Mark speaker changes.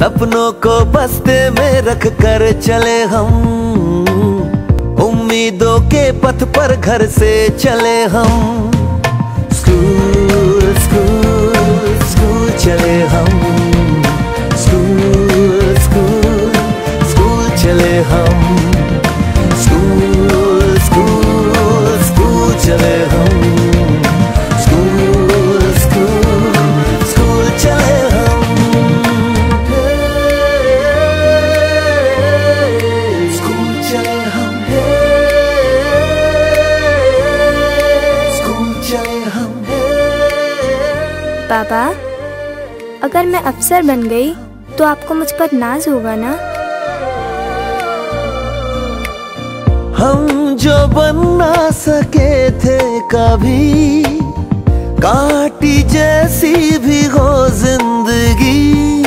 Speaker 1: सपनों को बस्ते में रख कर चले हम, उम्मीदों के पथ पर घर से चले हम। स्कूल स्कूल स्कूल चले हम, स्कूल स्कूल स्कूल चले हम, स्कूल स्कूल स्कूल चले हम, स्कूल स्कूल स्कूल चले हम, स्कूल चले हम, स्कूल चले हम।
Speaker 2: पापा, अगर मैं अफसर बन गई तो आपको मुझ पर नाज होगा ना?
Speaker 1: हम जो बन ना सके थे कभी, कांटी जैसी भी हो जिंदगी,